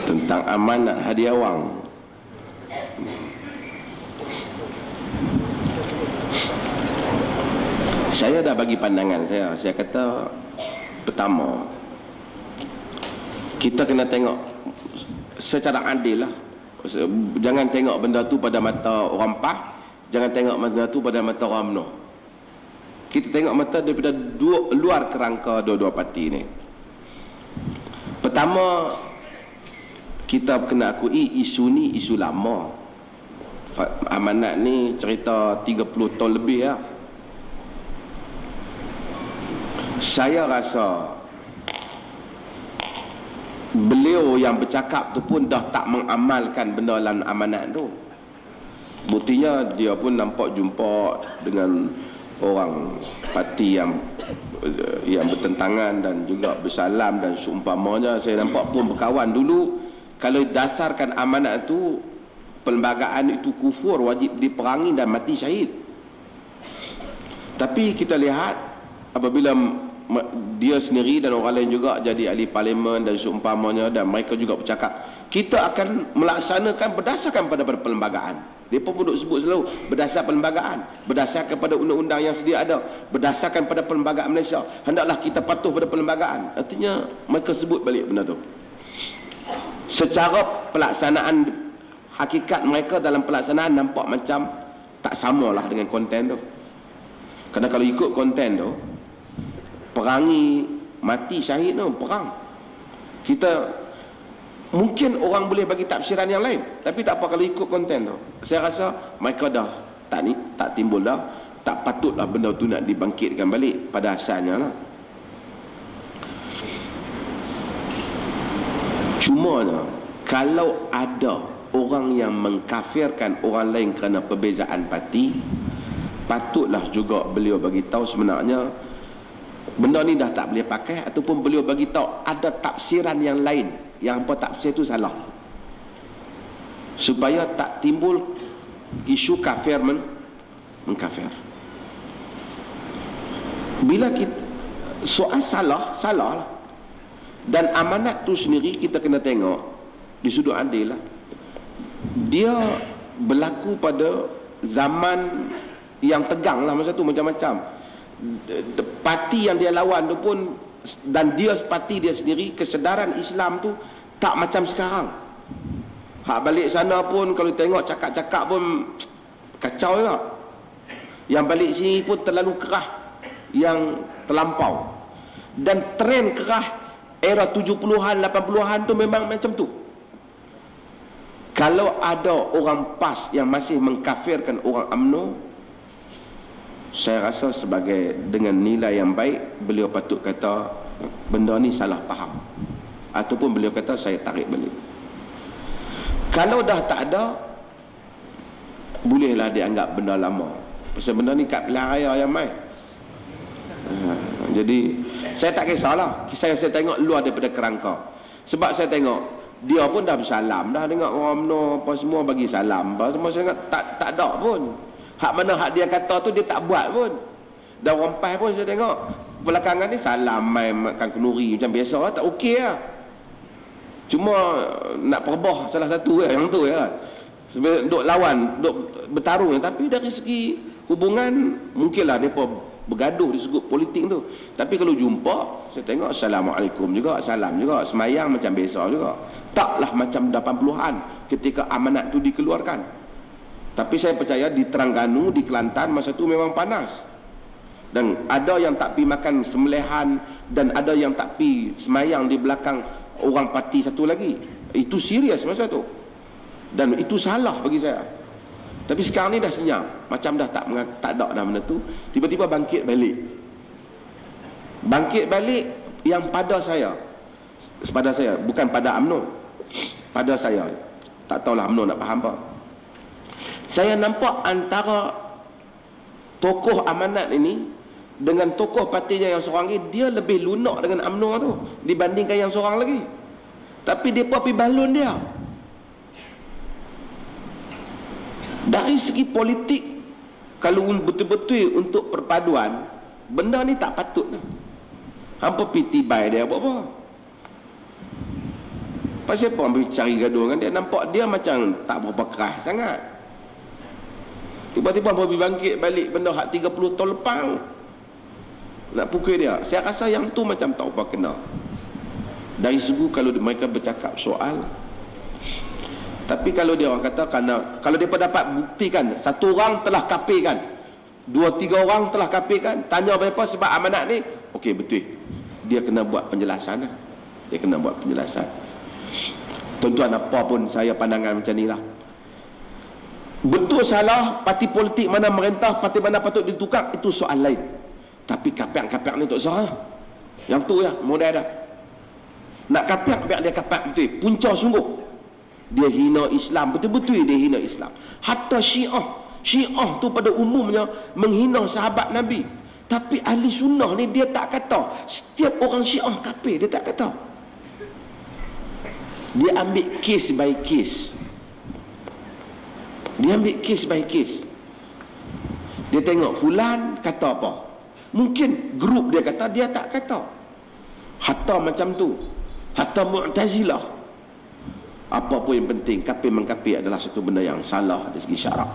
tentang amanat hadiah wang. Saya dah bagi pandangan saya kata, pertama, kita kena tengok secara adil lah. Jangan tengok benda tu pada mata orang PAS, jangan tengok benda tu pada mata orang UMNO. Kita tengok mata daripada luar kerangka dua-dua parti ni. Pertama, kita kena akui isu ni isu lama. Amanat ni cerita 30 tahun lebih lah. Saya rasa beliau yang bercakap tu pun dah tak mengamalkan benda dalam amanat tu. Buktinya dia pun nampak jumpa dengan orang parti yang bertentangan dan juga bersalam dan seumpamanya. Saya nampak pun berkawan dulu. Kalau dasarkan amanat itu, perlembagaan itu kufur, wajib diperangi dan mati syahid. Tapi kita lihat apabila dia sendiri dan orang lain juga jadi ahli parlimen dan seumpamanya, dan mereka juga bercakap, kita akan melaksanakan berdasarkan pada perlembagaan. Dia pun duduk sebut selalu berdasar perlembagaan, berdasarkan pada undang-undang yang sedia ada, berdasarkan pada perlembagaan Malaysia. Hendaklah kita patuh pada perlembagaan. Artinya mereka sebut balik benda tu. Secara pelaksanaan, hakikat mereka dalam pelaksanaan nampak macam tak samalah dengan konten tu. Kerana kalau ikut konten tu, perangi mati syahid tu perang. Kita mungkin orang boleh bagi tafsiran yang lain, tapi tak apa kalau ikut konten tu. Saya rasa mereka dah tak timbul dah, tak patutlah benda tu nak dibangkitkan balik pada asalnya lah. Cumanya kalau ada orang yang mengkafirkan orang lain kerana perbezaan parti, patutlah juga beliau bagi tahu sebenarnya benda ni dah tak boleh pakai, ataupun beliau bagi tahu ada tafsiran yang lain, yang apa tafsir itu salah, supaya tak timbul isu kafir mengkafir. Bila kita soal salah lah. Dan amanat tu sendiri kita kena tengok di sudut adil lah. Dia berlaku pada zaman yang tegang lah masa tu, macam-macam. Parti yang dia lawan tu pun, dan dia parti dia sendiri, kesedaran Islam tu tak macam sekarang. Hak balik sana pun kalau tengok cakap-cakap pun kacau juga. Yang balik sini pun terlalu kerah, yang terlampau. Dan trend kerah era 70-an, 80-an tu memang macam tu. Kalau ada orang PAS yang masih mengkafirkan orang UMNO, saya rasa sebagai dengan nilai yang baik, beliau patut kata benda ni salah faham, ataupun beliau kata saya tarik balik. Kalau dah tak ada, bolehlah dianggap benda lama. Pasal benda ni kat pilihan raya yang mai. Jadi saya tak kisahlah, saya tengok luar daripada kerangka. Sebab saya tengok dia pun dah bersalam dah dengan orang UMNO apa semua, bagi salam apa semua. Saya tak ada pun hak mana hak dia kata tu dia tak buat pun. Dan orang PAS pun saya tengok belakangan ni salam main makan kenduri macam biasa lah, tak okey lah. Cuma nak perbah salah satu yang tu ya. Sebab duk lawan, duk bertarung, tapi dari segi hubungan mungkinlah depa bergaduh di sudut politik tu. Tapi kalau jumpa, saya tengok assalamualaikum juga, salam juga, semayang macam biasa juga. Taklah macam 80-an ketika amanat tu dikeluarkan. Tapi saya percaya di Terengganu, di Kelantan masa tu memang panas. Dan ada yang tak pi makan sembelihan, dan ada yang tak pi semayang di belakang orang parti satu lagi. Itu serius masa tu. Dan itu salah bagi saya. Tapi sekarang ni dah senyap, macam dah tak ada dah benda tu. Tiba-tiba bangkit balik yang pada saya, bukan pada UMNO, pada saya. Tak tahulah UMNO nak faham apa. Saya nampak antara tokoh amanat ini dengan tokoh partinya yang seorang ni, dia lebih lunak dengan UMNO tu dibandingkan yang seorang lagi. Tapi dia pun pergi balun dia. Dari segi politik, kalau betul-betul untuk perpaduan, benda ni tak patut lah. Hampa pergi tibai dia apa-apa. Pasal apa orang cari gaduh dengan dia? Nampak dia macam tak berapa keras sangat. Tiba-tiba pergi bangkit balik benda hak 30 tahun lepas nak pukul dia. Saya rasa yang tu macam tak apa kena. Dari segi kalau mereka bercakap soal. Tapi kalau dia orang kata kalau dia dapat buktikan satu orang telah kafirkan, 2-3 orang telah kafirkan, tanya apa sebab amanat ni, okey betul. Dia kena buat penjelasan lah. Dia kena buat penjelasan. Tuan-tuan, apa pun saya pandangan macam ni lah. Betul salah parti politik mana merintah, parti mana patut ditukar, itu soal lain. Tapi kapiak-kapiak ni tak sah. Yang tu ya, modal dah. Nak kapiak, biar dia kapiak betul. Punca sungguh. Dia hina Islam, betul-betul dia hina Islam. Hatta Syiah tu pada umumnya menghina sahabat Nabi. Tapi ahli sunnah ni dia tak kata setiap orang Syiah kafir, dia tak kata. Dia ambil case by case. Dia ambil case by case. Dia tengok fulan kata apa. Mungkin grup dia kata, dia tak kata. Hatta macam tu. Hatta Mu'tazilah. Apa pun yang penting, kafir mengkafir adalah satu benda yang salah dari segi syarak.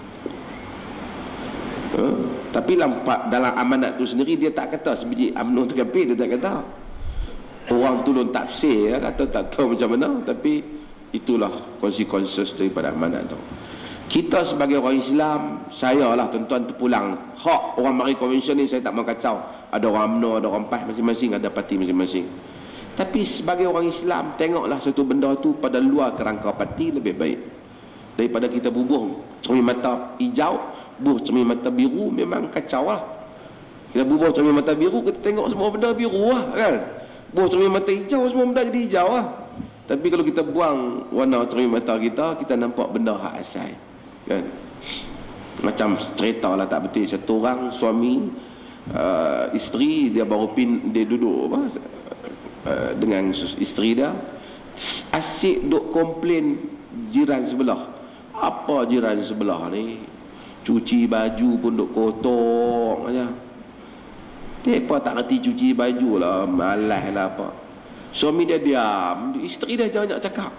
Tapi dalam amanat tu sendiri dia tak kata sebiji UMNO tu kafir, dia tak kata. Orang tolong tafsir kata tak tahu macam mana, tapi itulah konsekuensi daripada amanat tu. Kita sebagai orang Islam, saya lah tuan-tuan terpulang hak orang mari konvensyen ni, saya tak mau kacau. Ada orang UMNO, ada orang PAS masing-masing, ada parti masing-masing. Tapi sebagai orang Islam, tengoklah satu benda tu pada luar kerangka parti lebih baik daripada kita bubuh cermin mata hijau, bubuh cermin mata biru. Memang kacau lah. Kita bubuh cermin mata biru, kita tengok semua benda biru lah kan. Bubuh cermin mata hijau, semua benda jadi hijau lah. Tapi kalau kita buang warna cermin mata kita, kita nampak benda hak asal kan. Macam cerita lah tak betul. Satu orang suami, isteri dia baru dia duduk dengan isteri dia, asyik duk komplain jiran sebelah. Apa jiran sebelah ni cuci baju pun duk kotor aja. Depa tak reti cuci baju lah, malas lah apa. Suami dia diam, isteri dia jangan cakap.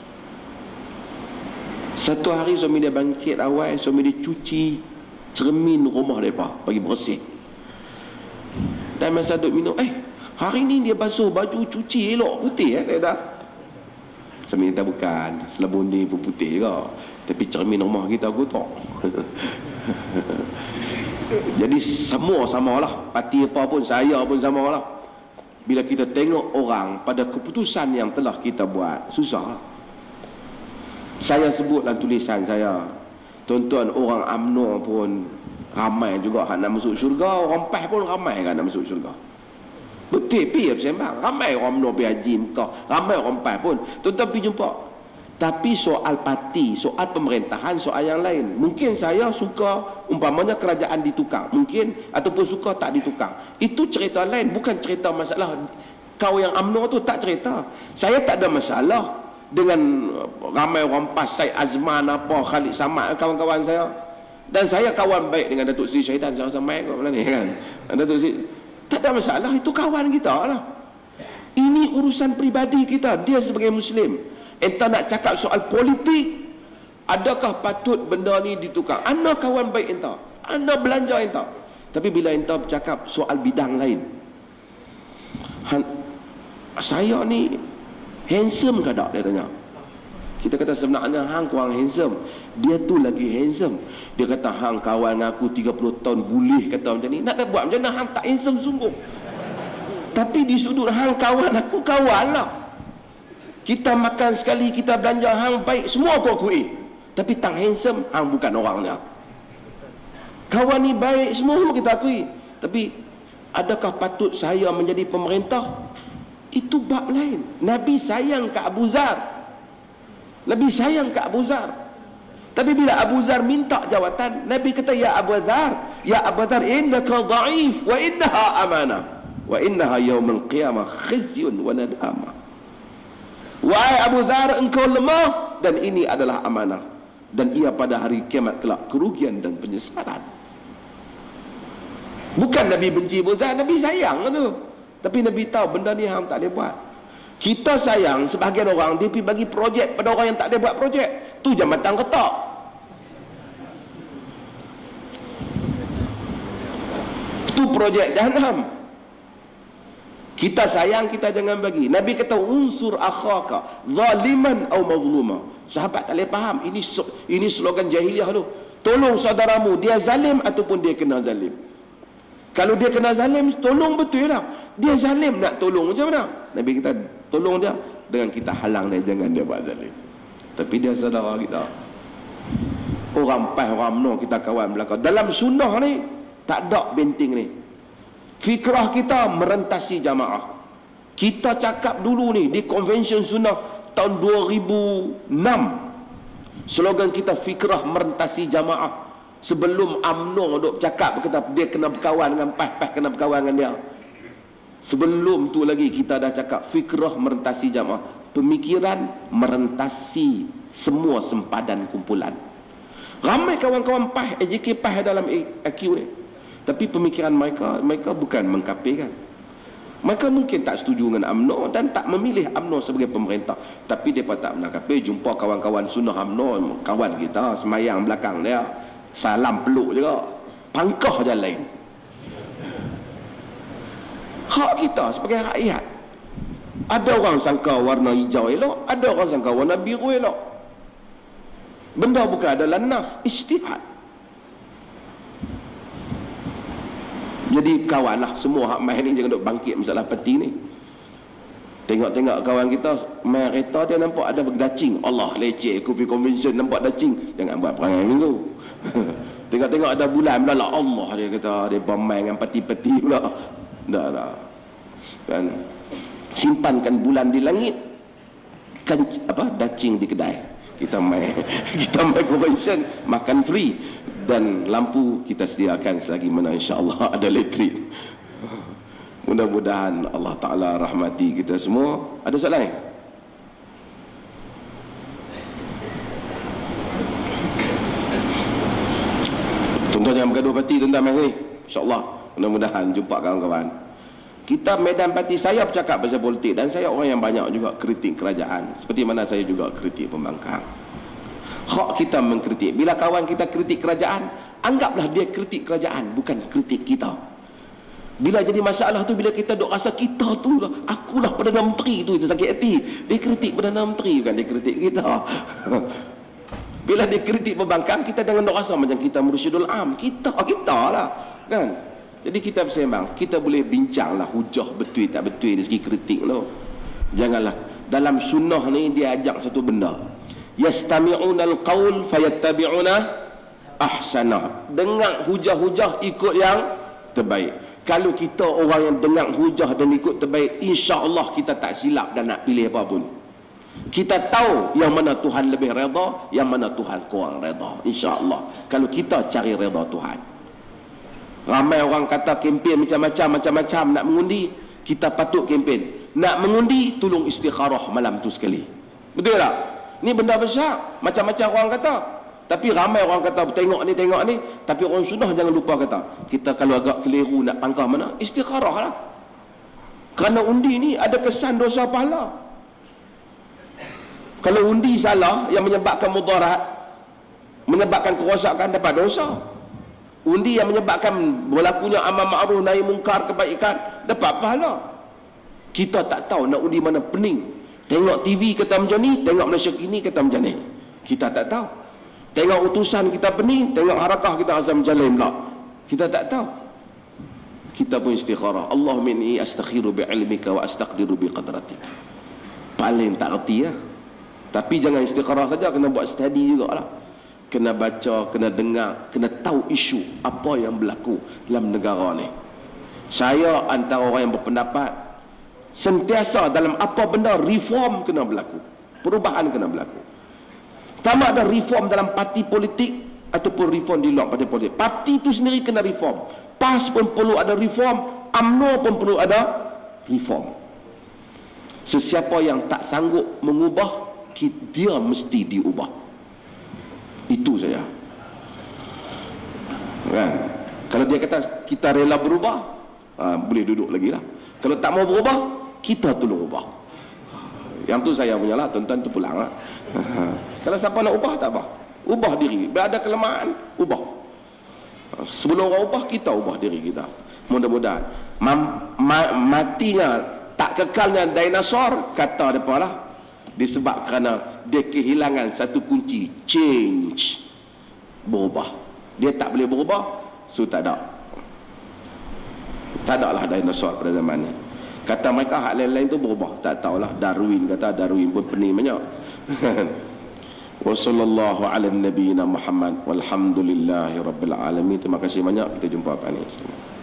Satu hari suami dia bangkit awal, suami dia cuci cermin rumah depa, bagi bersih. Dan masa duk minum, hari ni dia basuh baju, cuci elok putih dia kata. Suami kita bukan, selabun ni pun putih ke, tapi cermin rumah kita kotor. Jadi semua samalah, parti apa pun, saya pun samalah. Bila kita tengok orang pada keputusan yang telah kita buat, susah. Saya sebut dalam tulisan saya, tuan-tuan, orang UMNO pun ramai juga nak masuk syurga, orang PAS pun ramai kan nak masuk syurga. Betul pi sembang, ramai orang UMNO pergi haji Mekah, ramai orang PAS pun. Tuan-tuan pergi jumpa. Tapi soal parti, soal pemerintahan, soal yang lain. Mungkin saya suka umpamanya kerajaan ditukar, mungkin, ataupun suka tak ditukar. Itu cerita lain, bukan cerita masalah kau yang UMNO tu tak cerita. Saya tak ada masalah dengan ramai orang PAS, Syed Azman apa, Khalid Samad, kawan-kawan saya. Dan saya kawan baik dengan Datuk Seri Syahidan, saya rasa main kat mana ni kan. Datuk Seri, tak ada masalah, itu kawan kita lah. Ini urusan peribadi kita, dia sebagai Muslim. Entah nak cakap soal politik, adakah patut benda ni ditukar? Anda kawan baik entah, anda belanja entah. Tapi bila entah bercakap soal bidang lain, saya ni handsome ke tak, dia tanya. Kita kata sebenarnya hang kurang handsome, dia tu lagi handsome. Dia kata hang kawan aku 30 tahun boleh kata macam ni. Nak buat macam mana, hang tak handsome sungguh. Tapi di sudut hang kawan aku, kawan lah. Kita makan sekali, kita belanja, hang baik, semua aku akui. Tapi tak handsome, hang bukan orangnya. Kawan ni baik, semua kita akui. Tapi adakah patut saya menjadi pemerintah? Itu bab lain. Nabi sayang ke Abu Zar, Nabi sayang ke Abu Zar. Tapi bila Abu Zar minta jawatan, Nabi kata, ya Abu Zar, ya Abu Zar, innaka dha'if wa innaha amanah wa innaha yawmal qiyamah khizyun wa nadamah. Wahai Abu Zar, engkau lemah dan ini adalah amanah, dan ia pada hari kiamat kelak kerugian dan penyesalan. Bukan Nabi benci Abu Zar, Nabi sayang tu. Tapi Nabi tahu benda ni hang tak boleh buat. Kita sayang sebahagian orang, dia pergi bagi projek pada orang yang tak ada buat projek. Tu jambatan ketak. Tu projek jahanam. Kita sayang, kita jangan bagi. Nabi kata unsur akhaka zaliman atau mazluma. Sahabat tak boleh faham. Ini slogan jahiliah tu. Tolong saudaramu, dia zalim ataupun dia kena zalim. Kalau dia kena zalim, tolong betul lah. Dia zalim, nak tolong macam mana? Nabi kita tolong dia dengan kita halang dia, jangan dia buat zalim. Tapi dia saudara kita. Orang pas, orang menang, kita kawan belakang. Dalam sunnah ni tak ada benting ni. Fikrah kita merentasi jamaah. Kita cakap dulu ni di Convention Sunnah tahun 2006. Slogan kita fikrah merentasi jamaah. Sebelum UMNO duk cakap kata dia kena berkawan dengan PAS kena berkawan dengan dia. Sebelum tu lagi kita dah cakap fikrah merentasi jamaah. Pemikiran merentasi semua sempadan kumpulan. Ramai kawan-kawan PAS, AJK PAS dalam AQ ni. Tapi pemikiran mereka bukan mengkafirkan. Mereka mungkin tak setuju dengan UMNO dan tak memilih UMNO sebagai pemerintah. Tapi mereka tak pernah kafir. Jumpa kawan-kawan sunnah UMNO, kawan kita, semayang belakang dia. Salam peluk juga. Pangkah je lain. Hak kita sebagai rakyat. Ada orang sangka warna hijau elok, ada orang sangka warna biru elok. Benda bukan adalah nas, ijtihad. Jadi kawanlah semua hak main ni jangan duk bangkit masalah peti ni. Tengok-tengok kawan kita main kereta dia nampak ada berdacing. Allah leceh kopi convention nampak dacing. Jangan buat perangai minggu. Tengok-tengok ada bulan pula Allah dia kata dia bermain dengan peti-peti pula. Dah. Kan simpankan bulan di langit. Kan apa dacing di kedai. Kita main convention makan free dan lampu kita sediakan selagi mana insya-Allah ada elektrik. Mudah-mudahan Allah Ta'ala rahmati kita semua. Ada soalan lain? Contohnya bergaduh parti tentang ni. InsyaAllah. Mudah-mudahan jumpa kawan-kawan. Kita medan parti, saya bercakap pasal politik dan saya orang yang banyak juga kritik kerajaan. Seperti mana saya juga kritik pembangkang. Hak kita mengkritik. Bila kawan kita kritik kerajaan, anggaplah dia kritik kerajaan, bukan kritik kita. Bila jadi masalah tu, bila kita duk rasa kita tu lah, akulah Perdana Menteri tu, itu sakit hati. Dia kritik Perdana Menteri, bukan dia kritik kita. Bila dia kritik pembangkang, kita jangan duk rasa macam kita mursyidul am. Kita lah. Kan? Jadi kita bersembang, kita boleh bincang lah hujah betul tak betul dari segi kritik tu. Janganlah. Dalam sunnah ni dia ajak satu benda. Yastami'una al-qaul fayattabi'una ahsana. Dengar hujah-hujah, ikut yang terbaik. Kalau kita orang yang dengar hujah dan ikut terbaik, insya-Allah kita tak silap dan nak pilih apa pun. Kita tahu yang mana Tuhan lebih redha, yang mana Tuhan kurang redha. Insya-Allah. Kalau kita cari redha Tuhan. Ramai orang kata kempen macam-macam nak mengundi, kita patut kempen. Nak mengundi, tolong istikharah malam tu sekali. Betul tak? Ni benda besar. Macam-macam orang kata. Tapi ramai orang kata tengok ni. Tapi orang sunnah jangan lupa kata, kita kalau agak keliru nak pangkah mana, istikharah lah. Kerana undi ni ada kesan dosa pahala. Kalau undi salah yang menyebabkan mudarat, menyebabkan kerosakan, dapat dosa. Undi yang menyebabkan berlakunya amal ma'ruf nahi mungkar, kebaikan, dapat pahala. Kita tak tahu nak undi mana pening. Tengok TV kata macam ni, tengok Malaysia kini kata macam ni. Kita tak tahu. Tengok utusan kita pening, tengok harakah kita rasa macam lain pula. Kita tak tahu. Kita pun istikharah. Allahumma inni astakhiru bi'ilmika wa astaqdiru biqadratik. Paling tak reti lah. Tapi jangan istikharah saja, kena buat study jugalah. Kena baca, kena dengar, kena tahu isu apa yang berlaku dalam negara ni. Saya antara orang yang berpendapat sentiasa dalam apa benda reform kena berlaku, perubahan kena berlaku. Sama ada reform dalam parti politik ataupun reform di luar parti politik. Parti itu sendiri kena reform. PAS pun perlu ada reform, UMNO pun perlu ada reform. Sesiapa yang tak sanggup mengubah, dia mesti diubah. Itu saja. Kan? Kalau dia kata kita rela berubah, boleh duduk lagi lah. Kalau tak mau berubah, kita tolong ubah. Yang tu saya punya lah, tuan-tuan tu pulang lah. Kalau siapa nak ubah, tak apa. Ubah diri. Bila ada kelemahan, ubah. Sebelum orang ubah, kita ubah diri kita. Mudah-mudahan. Matinya, tak kekalnya dinosaur, kata mereka lah. Disebab kerana dia kehilangan satu kunci. Change. Berubah. Dia tak boleh berubah, so tak ada. Tak ada lah dinosaur pada zaman ni. Kata mereka hak lain-lain tu berubah. Tak tahulah. Darwin kata, Darwin pun pening banyak. Wa sallallahu ala nabiyina Muhammad walhamdulillahi rabbil alamin. Terima kasih banyak. Kita jumpa pada ni.